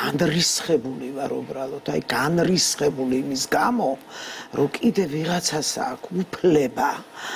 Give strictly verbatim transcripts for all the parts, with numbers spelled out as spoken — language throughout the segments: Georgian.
განრისხებული ვარ უბრალოდ, აი განრისხებული იმის გამო, რომ კიდე ვიღაცას აქვს უფლება,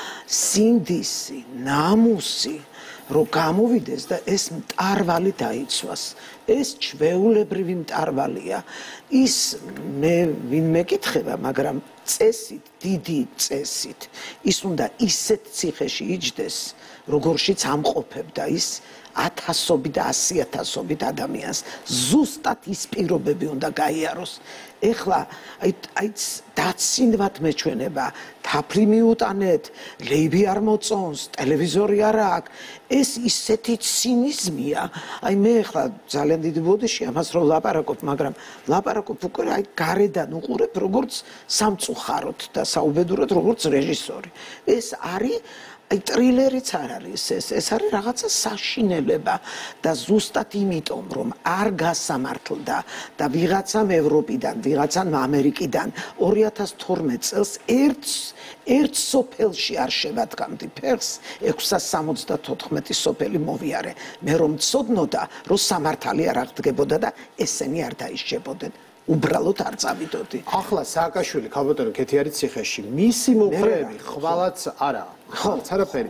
სინდისი, ნამუსი, რომ გამოვიდეს და ეს მტარვალი დაიცვას. ეს ჩვეულებრივი მტარვალია. ის მე ვინ მეკითხება, მაგრამ წესით, დიდი წესით, ის უნდა ისეთ ციხეში იჯდეს, როგორშიც ამყოფებდა ის ათასობით და ასიათასობით ადამიანს. ზუსტად ის პირობები უნდა გაიაროს. ეხლა აი აი დაცინვად მეჩვენება, თაფლი მიუტანეთ, ლეიბი არ მოწონს, ტელევიზორი არ აქვს. ეს ისეთი ცინიზმია. აი მე ეხლა ძალიან დიდი ბოდიში ამას რო ვლაპარაკობ, მაგრამ ვლაპარაკობ უკვე აი გარედან უყურებ როგორც სამწუხაროდ და საუბედუროდ როგორც რეჟისორი. ეს არის აი ტრილერიც არ არის ეს, ეს არის რაღაცა საშინელება და ზუსტად იმიტომ, რომ არ გასამართლდა და ვიღაცამ ევროპიდან, ვიღაცამ ამერიკიდან ორი ათას თორმეტ წელს ერთ ერთ სოფელში არ შევადგამდი ფეხს, ექვსას სამოცდათოთხმეტი სოფელი მოვიარე. მე რომ მცოდნოდა, რომ სამართალი არ აღდგებოდა და ესენი არ დაიშჩებოდნენ. უბრალოდ არ წავიდოდი. ახლა სააკაშვილი ქალბატონო კეთი არის ციხეში. მისი მომხრეები ხვალაც არა. ხო, არაფერი.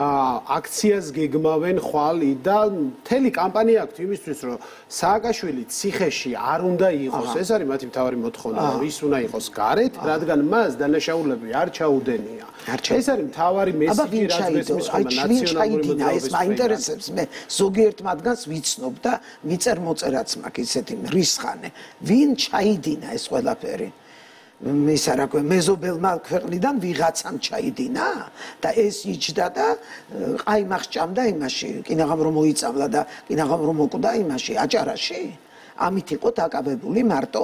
აქციას გეგმავენ ხვალ და მთელი კამპანია აქვს იმისთვის, რომ სააკაშვილი ციხეში არ უნდა იყოს. ეს არის მათი მთავარი მოთხოვნა, რომ ის უნდა იყოს გარეთ, რადგან მას დანაშაულები არ ჩაუდენია. ეს არის მთავარი მესიჯი, რაც მესმის ხოლმე ნაციონალური მოძრაობის. ეს მაინტერესებს მე ზოგიერთ მათგანს ვიცნობ და მიწერ მოწერაც მაქვს ისეთი რისხანე. ვინ ჩაიდინა ეს ყველაფერი? ის არა ქვე მეზობელმა ქვეყნიდან ვიღაცამ ჩაიდინა და ეს იჯდა და ყაიმახ ჭამდა იმაში, კინაღამ რომ მოიწამლა და კინაღამ რომ მოკვდა იმაში, აჭარაში. ამით იყო დაკავებული მარტო?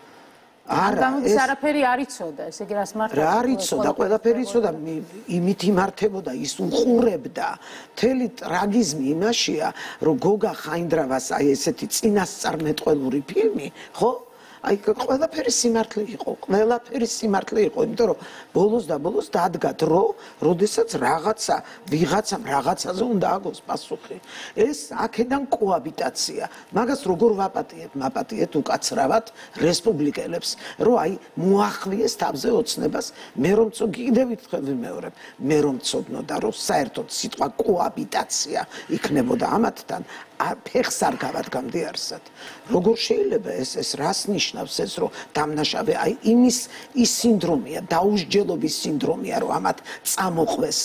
არა, ეს არაფერი არ იცოდა, ესე იგი რას მართლა? რა არ იცოდა, ყველაფერი იცოდა, იმით იმართებოდა, ის უყურებდა. მთელი ტრაგიზმი იმაშია, რომ გოგა ხაინდრავას აი ესეთი წინასწარმეტყველური ფილმი, ხო? აი ყველაფერი სიმართლე იყო, ყველაფერი სიმართლე იყო, იმიტომ რომ ბოლოს და ბოლოს დადგა დრო, როდესაც რაღაცა ვიღაცამ რაღაცაზე უნდა აგოს პასუხი. ეს აქედან კოაბიტაცია. მაგას როგორ ვაპატიებ? მაპატიეთ უკაცრავად რესპუბლიკელებს, რომ აი მოახლიეს თავზე ოცნებას, მე რომ კიდევ ვითხევ ვიმეორებ, მე რომ წოდნოდა, რომ საერთოდ სიტყვა კოაბიტაცია იქნებოდა ამათთან, ფეხს არ გავადგამდი არსად. როგორ შეიძლება ეს ეს რას ნიშნავს ეს, რომ დამნაშავე აი იმის ის სინდრომია, დაუსჯელობის სინდრომია, რომ ამათ წამოყვეს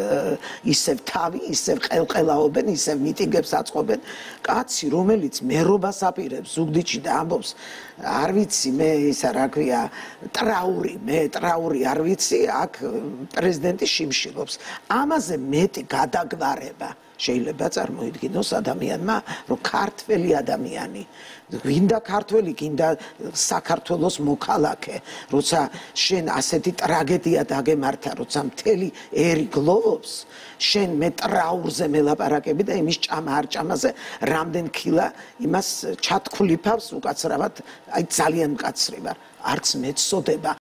ისევ თავი, ისევ ყელყელაობენ, ისევ მიტინგებს აწყობენ. კაცი, რომელიც მერობას აპირებს ზუგდიდში და ამბობს, არ ვიცი, მე ისა რა ქვია, ტრაური, მე ტრაური არ ვიცი, აქ პრეზიდენტი შიმშილობს. ამაზე მეტი გადაგვარება შეიძლება წარმოიდგინოს ადამიანმა, რომ ქართველი ადამიანი, გინდა ქართველი, გინდა საქართველოს მოქალაქე, როცა შენ ასეთი ტრაგედია დაგემართა, როცა მთელი ერი გლოვობს, შენ მე ტრაურზე მელაპარაკები და იმის ჭამა არ ჭამაზე რამდენ ქილა იმას ჩათქვლიფავს უკაცრავად, აი ძალიან მკაცრი ვარ, არც მეცოდება.